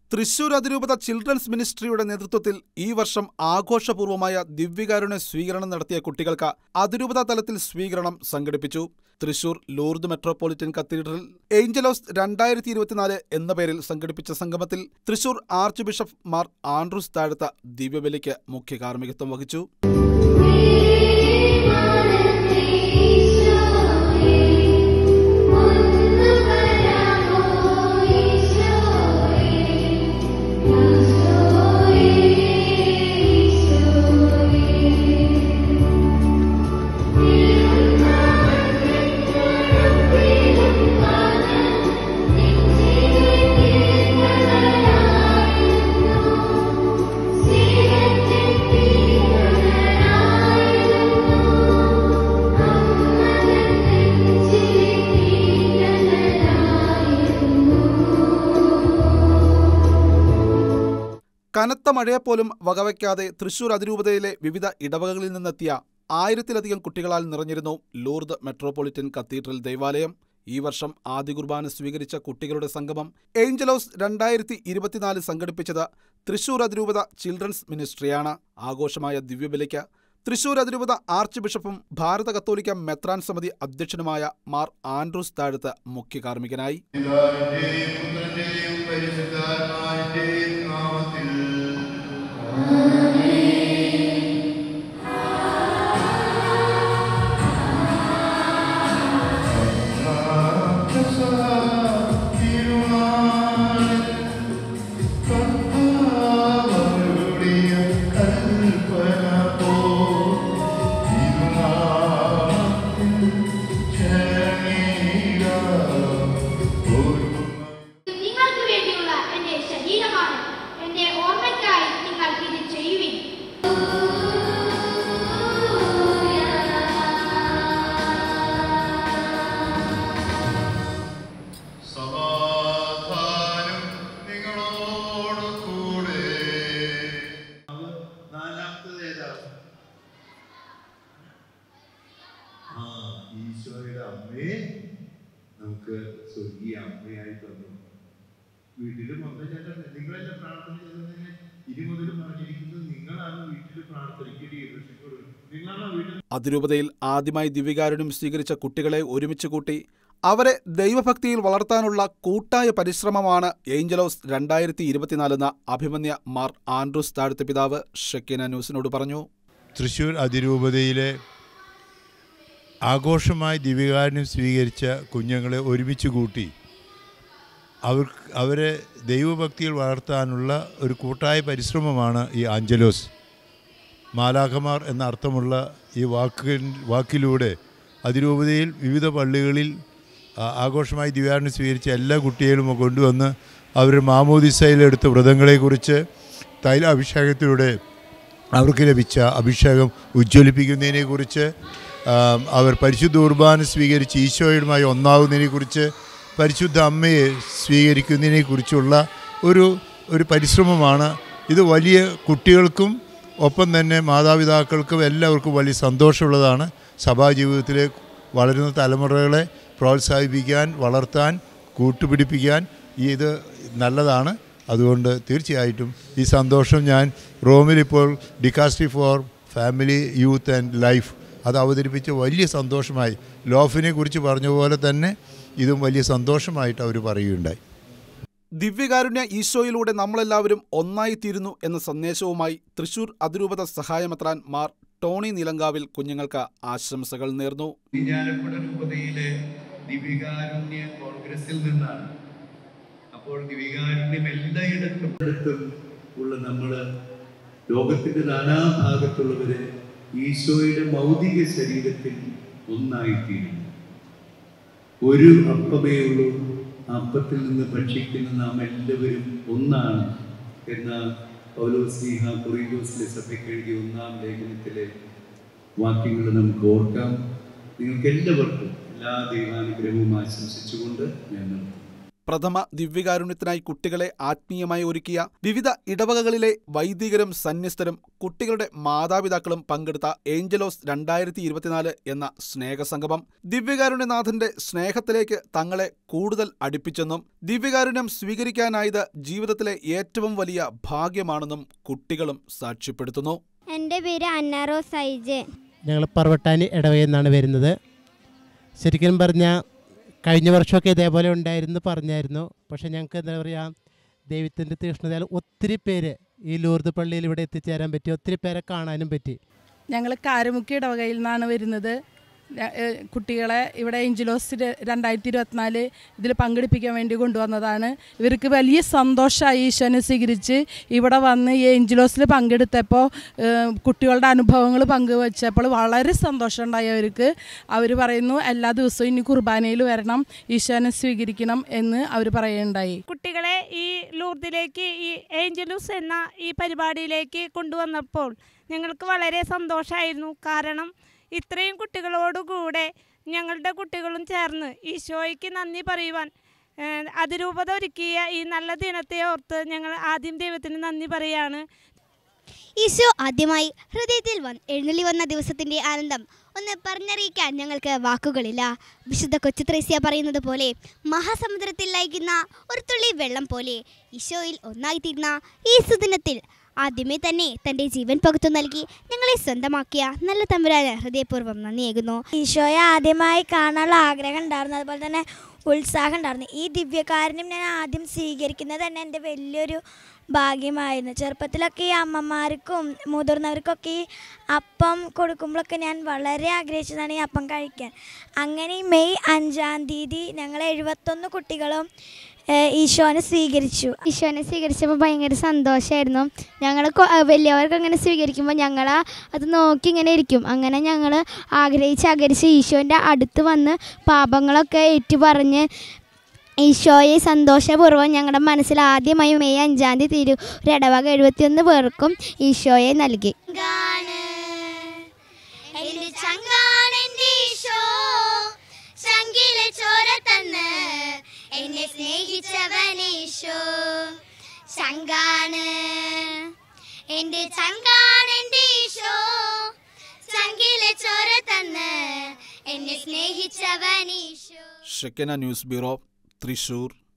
തൃശൂർ അതിരൂപത ചിൽഡ്രൻസ് മിനിസ്ട്രിയുടെ നേതൃത്വത്തിൽ ഈ വർഷം ആഘോഷപൂർവമായ ദിവ്യകാരുണ്യ സ്വീകരണം നടത്തിയ കുട്ടികൾക്ക് അതിരൂപത തലത്തിൽ സ്വീകരണം സംഘടിപ്പിച്ചു. Thrissur Lourdes metropolitan cathedral Angelos 2024 എന്ന പേരിൽ സംഘടിപ്പിച്ച സംഗമത്തിൽ Thrissur archbishop Mar Andrews Thazhath ദിവ്യബലിക്ക് മുഖ്യ കാർമ്മികത്വം വഹിച്ചു. കനത്ത മഴയെപ്പോലും വകവയ്ക്കാതെ തൃശൂർ അതിരൂപതയിലെ വിവിധ ഇടവകകളിൽ നിന്നെത്തിയ 1000-ലധികം കുട്ടികളാൽ നിറഞ്ഞിരുന്നു ലൂർദ് മെട്രോപൊളിറ്റൻ കത്തീഡ്രൽ ദേവാലയം. ഈ വർഷം ആദ്യ കുർബാന സ്വീകരിച്ച കുട്ടികളുടെ സംഗമം ഏഞ്ചലോസ് 2024 സംഘടിപ്പിച്ചത് തൃശൂർ അതിരൂപത ചിൽഡ്രൻസ് മിനിസ്ട്രിയാണ്. ആഘോഷമായ ദിവ്യബലിക്ക് തൃശൂർ അതിരൂപത ആർച്ച് ബിഷപ്പും ഭാരത കത്തോലിക്ക മെത്രാൻ സമിതി അധ്യക്ഷനുമായ മാർ ആൻഡ്രൂസ് താഴത്ത് മുഖ്യ കാർമ്മികനായി. ഈശോയുടെ അമ്മയെ നമുക്ക് സ്വർഗീയ അമ്മയായി തന്നു. വീട്ടിലും അമ്മ ചേട്ടൻ നിങ്ങളെല്ലാം പ്രാർത്ഥന ചെയ്തതിന് ഇനി മുതൽ പറഞ്ഞിരിക്കുന്നത് നിങ്ങളാണ് വീട്ടിൽ പ്രാർത്ഥനയ്ക്ക് നിങ്ങളാണ് വീട്ടിൽ. അതിരൂപതയിൽ ആദ്യമായി ദിവ്യകാരുണ്യം സ്വീകരിച്ച കുട്ടികളെ ഒരുമിച്ച് കൂട്ടി അവരെ ദൈവഭക്തിയിൽ വളർത്താനുള്ള കൂട്ടായ പരിശ്രമമാണ് ഏഞ്ചലോസ് 2024 അഭിമന്യ മാർ ആൻഡ്രൂസ് താഴത്തെ പിതാവ് ഷെക്കിന ന്യൂസിനോട് പറഞ്ഞു. തൃശൂർ അതിരൂപതയിലെ ആഘോഷമായി ദിവ്യകാരുണ്യം സ്വീകരിച്ച കുഞ്ഞുങ്ങളെ ഒരുമിച്ച് കൂട്ടി അവരെ ദൈവഭക്തിയിൽ വളർത്താനുള്ള ഒരു കൂട്ടായ പരിശ്രമമാണ് ഈ ആഞ്ചലോസ്. മാലാഖമാർ എന്ന അർത്ഥമുള്ള ഈ വാക്കിലൂടെ അതിരൂപതയിൽ വിവിധ പള്ളികളിൽ ആഘോഷമായി ദിവ്യകാരുണ്യം സ്വീകരിച്ച എല്ലാ കുട്ടികളും കൊണ്ടുവന്ന് അവർ മാമോദിസയിലെടുത്ത വ്രതങ്ങളെക്കുറിച്ച് തൈലാഭിഷേകത്തിലൂടെ അവർക്ക് ലഭിച്ച അഭിഷേകം ഉജ്ജ്വലിപ്പിക്കുന്നതിനെക്കുറിച്ച്, അവർ പരിശുദ്ധ കുർബാന സ്വീകരിച്ച് ഈശോയുമായി ഒന്നാകുന്നതിനെക്കുറിച്ച്, പരിശുദ്ധ അമ്മയെ സ്വീകരിക്കുന്നതിനെക്കുറിച്ചുള്ള ഒരു പരിശ്രമമാണ് ഇത്. വലിയ കുട്ടികൾക്കും ഒപ്പം തന്നെ മാതാപിതാക്കൾക്കും എല്ലാവർക്കും വലിയ സന്തോഷമുള്ളതാണ്. സഭാജീവിതത്തിലെ വളരുന്ന തലമുറകളെ പ്രോത്സാഹിപ്പിക്കാൻ, വളർത്താൻ, കൂട്ടുപിടിപ്പിക്കാൻ ഇത് നല്ലതാണ്. അതുകൊണ്ട് തീർച്ചയായിട്ടും ഈ സന്തോഷം ഞാൻ റോമിലിപ്പോൾ dicastery for family, youth and life അത് അവതരിപ്പിച്ച് വലിയ സന്തോഷമായി. ലോഫിനെ കുറിച്ച് പറഞ്ഞ പോലെ തന്നെ ഇതും വലിയ സന്തോഷമായിട്ട് അവർ പറയുകയുണ്ടായി. ദിവ്യകാരുണ്യ ഈശോയിലൂടെ നമ്മളെല്ലാവരും ഒന്നായിത്തീരുന്നു എന്ന സന്ദേശവുമായി തൃശൂർ അതിരൂപത സഹായമെത്രാൻ മാർ ടോണി നിലങ്കാവിൽ കുഞ്ഞുങ്ങൾക്ക് ആശംസകൾ നേർന്നു. ദിവ്യകാരുണ്യ കോൺഗ്രസിൽ നിന്നാണ്. അപ്പോൾ ദിവ്യകാരുണ്യം എല്ലായിടത്തും ഉള്ള നമ്മൾ ലോകത്തിന്റെ നാനാഭാഗത്തുള്ളവര് ഈശോയുടെ ഭൗതിക ശരീരത്തിൽ ഒന്നായിത്തീരുന്നു. ഒരു അപ്പമേ ഉള്ളൂ, അപ്പത്തിൽ നിന്ന് ഭക്ഷിക്കുന്ന നാം എല്ലാവരും ഒന്നാണ് എന്ന പൗലോസ്ലീഹ കൊറിന്തോസിലെ സഭയ്ക്ക് എഴുതിയ 1-ാം ലേഖനത്തിലെ വാക്യങ്ങൾ നമുക്ക് ഓർക്കാം. നിങ്ങൾക്ക് എല്ലാവർക്കും എല്ലാ ദൈവാനുഗ്രഹവും ആശംസിച്ചുകൊണ്ട് ഞാൻ നിർത്തുന്നു. പ്രഥമ ദിവ്യകാരുണ്യത്തിനായി കുട്ടികളെ ആത്മീയമായി ഒരുക്കിയ വിവിധ ഇടവകകളിലെ വൈദികരും സന്യസ്തരും കുട്ടികളുടെ മാതാപിതാക്കളും പങ്കെടുത്ത ഏഞ്ചലോസ് 2024 എന്ന സ്നേഹസംഗമം ദിവ്യകാരുണ്യനാഥന്റെ സ്നേഹത്തിലേക്ക് തങ്ങളെ കൂടുതൽ അടുപ്പിച്ചെന്നും ദിവ്യകാരുണ്യം സ്വീകരിക്കാനായത് ജീവിതത്തിലെ ഏറ്റവും വലിയ ഭാഗ്യമാണെന്നും കുട്ടികളും സാക്ഷ്യപ്പെടുത്തുന്നു. എൻ്റെ പേര് അന്നാറോ സൈജ്. ഞങ്ങൾ പറവട്ടാനി ഇടവകയിൽ നിന്നാണ് വരുന്നത്. ശരിക്കും പറഞ്ഞാൽ കഴിഞ്ഞ വർഷമൊക്കെ ഇതേപോലെ ഉണ്ടായിരുന്നു പറഞ്ഞായിരുന്നു. പക്ഷേ ഞങ്ങൾക്ക് എന്താ പറയുക, ദൈവത്തിൻ്റെ തീക്ഷ്ണതയാൽ ഒത്തിരി പേര് ഈ ലൂർദ് പള്ളിയിൽ ഇവിടെ എത്തിച്ചേരാൻ പറ്റി, ഒത്തിരി പേരെ കാണാനും പറ്റി. ഞങ്ങൾ കാരമുക്കി ഇടവകയിൽ നിന്നാണ് വരുന്നത്. കുട്ടികളെ ഇവിടെ ഏഞ്ചലോസ് 2024 ഇതിൽ പങ്കെടുപ്പിക്കാൻ വേണ്ടി കൊണ്ടുവന്നതാണ്. ഇവർക്ക് വലിയ സന്തോഷമായി ഈശോനെ സ്വീകരിച്ച് ഇവിടെ വന്ന് ഈ ഏഞ്ചലോസിൽ പങ്കെടുത്തപ്പോൾ കുട്ടികളുടെ അനുഭവങ്ങൾ പങ്കുവച്ചപ്പോൾ വളരെ സന്തോഷമുണ്ടായി അവർക്ക്. അവർ പറയുന്നു എല്ലാ ദിവസവും ഇനി കുർബാനയിൽ വരണം, ഈശോനെ സ്വീകരിക്കണം എന്ന് അവർ പറയുകയുണ്ടായി. കുട്ടികളെ ഈ ലൂർദിലേക്ക്, ഈ ഏഞ്ചലൂസ് എന്ന ഈ പരിപാടിയിലേക്ക് കൊണ്ടുവന്നപ്പോൾ ഞങ്ങൾക്ക് വളരെ സന്തോഷമായിരുന്നു. കാരണം ഇത്രയും കുട്ടികളോടുകൂടെ ഞങ്ങളുടെ കുട്ടികളും ചേർന്ന് ഈശോയ്ക്ക് നന്ദി പറയുവാൻ അതിരൂപത ഒരുക്കിയ ഈ നല്ല ദിനത്തെ ഓർത്ത് ഞങ്ങൾ ആദ്യം ദൈവത്തിന് നന്ദി പറയാണ്. ഈശോ ആദ്യമായി ഹൃദയത്തിൽ എഴുന്നള്ളി വന്ന ദിവസത്തിൻ്റെ ആനന്ദം ഒന്ന് പറഞ്ഞറിയിക്കാൻ ഞങ്ങൾക്ക് വാക്കുകളില്ല. വിശുദ്ധ കൊച്ചുത്രേസ്യ പറയുന്നത് പോലെ മഹാസമുദ്രത്തിൽ ലയിക്കുന്ന ഒരു തുള്ളി വെള്ളം പോലെ ഈശോയിൽ ഒന്നായിത്തീർന്ന ഈ സുദിനത്തിൽ ആദ്യമേ തന്നെ തൻ്റെ ജീവൻ പകുത്തു നൽകി ഞങ്ങളെ സ്വന്തമാക്കിയ നല്ല തമ്പുരാന് ഹൃദയപൂർവ്വം നന്ദിയേകുന്നു. ഈശോയെ ആദ്യമായി കാണാനുള്ള ആഗ്രഹം ഉണ്ടായിരുന്നു, അതുപോലെ തന്നെ ഉത്സാഹം ഉണ്ടായിരുന്നു. ഈ ദിവ്യകാരുണ്യം ഞാൻ ആദ്യം സ്വീകരിക്കുന്നത് തന്നെ എൻ്റെ വലിയൊരു ഭാഗ്യമായിരുന്നു. ചെറുപ്പത്തിലൊക്കെ ഈ അമ്മമാർക്കും മുതിർന്നവർക്കൊക്കെ ഈ അപ്പം കൊടുക്കുമ്പോഴൊക്കെ ഞാൻ വളരെ ആഗ്രഹിച്ചതാണ് ഈ അപ്പം കഴിക്കാൻ. അങ്ങനെ മെയ് 5-ാം തീയതി ഞങ്ങൾ 71 കുട്ടികളും ഈശോനെ സ്വീകരിച്ചു. ഈശോനെ സ്വീകരിച്ചപ്പോൾ ഭയങ്കര സന്തോഷമായിരുന്നു. ഞങ്ങൾ വലിയവർക്ക് അങ്ങനെ സ്വീകരിക്കുമ്പോൾ ഞങ്ങൾ അത് നോക്കി ഇങ്ങനെ ഇരിക്കും. അങ്ങനെ ഞങ്ങൾ ആഗ്രഹിച്ച് ഈശോൻ്റെ അടുത്ത് വന്ന് പാപങ്ങളൊക്കെ ഏറ്റുപറഞ്ഞ് ഈശോയെ സന്തോഷപൂർവ്വം ഞങ്ങളുടെ മനസ്സിൽ ആദ്യമായി മെയ് 5-ാം തീയതി ഒരു ഇടവക 71 പേർക്കും ഈശോയെ നൽകി. എന്നെ സ്നേഹിച്ചവനീശോ ചങ്കാണ്, എൻ്റെ ചങ്കാണ് എൻ്റെ ഈശോ, ചങ്കിലെ ചോര തന്ന് എന്നെ സ്നേഹിച്ചവനീശോ. Shekinah news bureau, Thrissur.